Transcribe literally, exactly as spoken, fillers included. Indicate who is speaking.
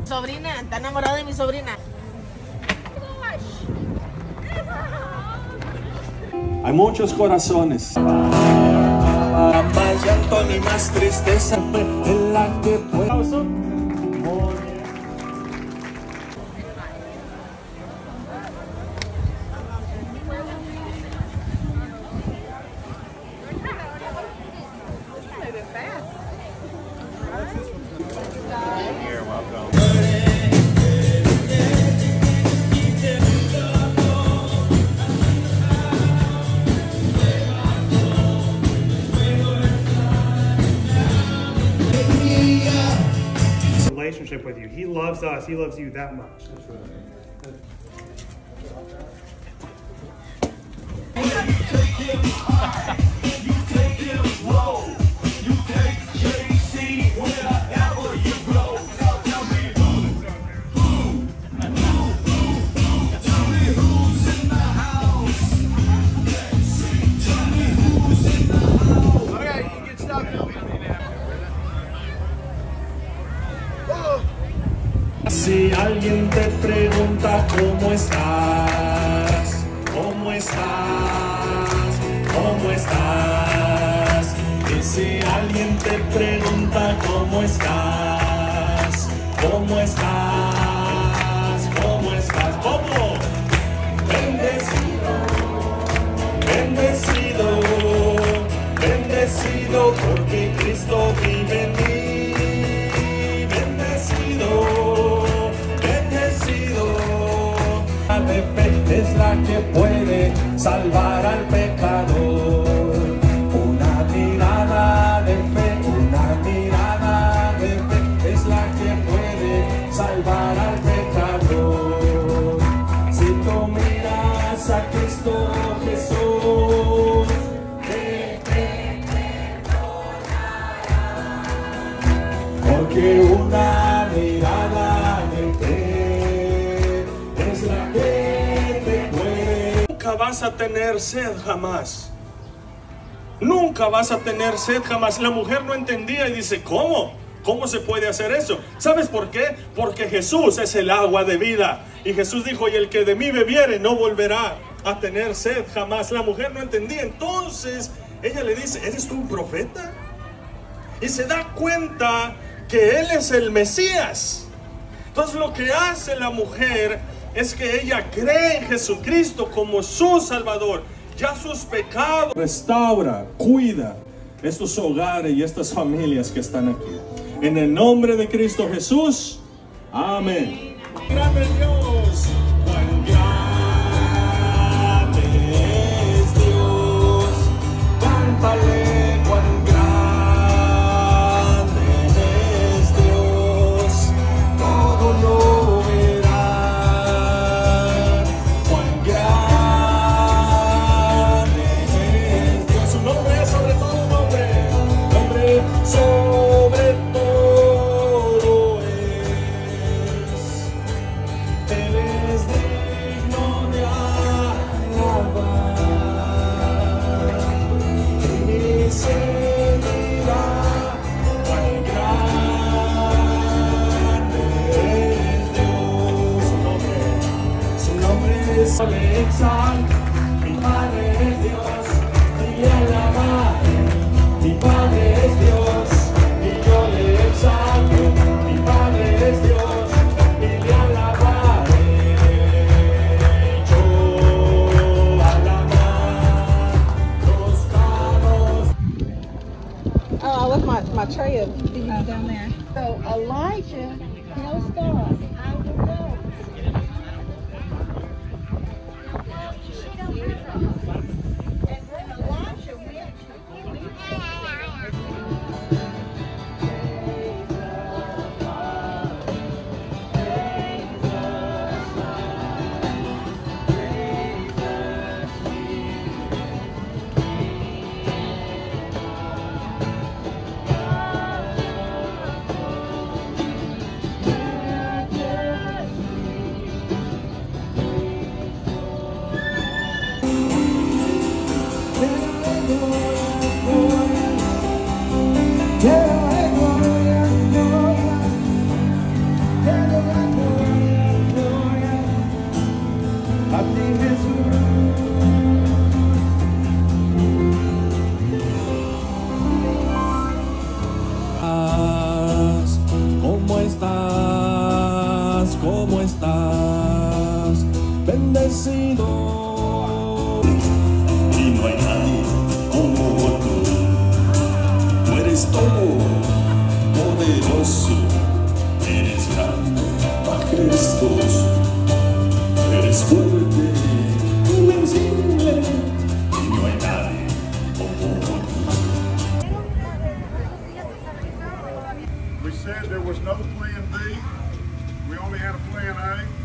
Speaker 1: Sobrina, está enamorada de mi sobrina.
Speaker 2: Hay muchos corazones. Más llanto ni más tristeza en la que puedo morir.
Speaker 3: Relationship with you. He loves us. He loves you that much. That's right.
Speaker 2: Si alguien te pregunta cómo estás, cómo estás, cómo estás, y si alguien te pregunta cómo estás, cómo estás, cómo estás, ¿cómo? Bendecido, bendecido, bendecido, porque Cristo vive en mí. De fe es la que puede salvar al pecador. Una mirada de fe, una mirada de fe es la que puede salvar al pecador. Si tú miras a Cristo Jesús, te perdonará. Porque una mirada de fe es la que nunca vas a tener sed jamás. Nunca vas a tener sed jamás. La mujer no entendía y dice, ¿cómo? ¿Cómo se puede hacer eso? ¿Sabes por qué? Porque Jesús es el agua de vida. Y Jesús dijo, y el que de mí bebiere no volverá a tener sed jamás. La mujer no entendía. Entonces ella le dice, ¿eres tú un profeta? Y se da cuenta que él es el Mesías. Entonces lo que hace la mujer es que ella cree en Jesucristo como su Salvador. Ya sus pecados. Restaura, cuida estos hogares y estas familias que están aquí. En el nombre de Cristo Jesús. Amén. Grande Dios. Cuán grande es Dios. Cántale, cuán grande es Dios. Todo lo sobre todo es, Él es digno de alabar, y se dirá cuán grande es Dios. Su nombre, su nombre es Alexa, mi Padre es Dios, y alabaré. Mi Padre es Dios, y yo le exalto. Mi Padre es Dios, y le alabaré. Yo alabar los carros.
Speaker 4: Oh, I left my, my tray of D V D down there. So Elijah, no stars. I will go. And when Elijah went to yeah.
Speaker 5: plan B. We only had a plan A.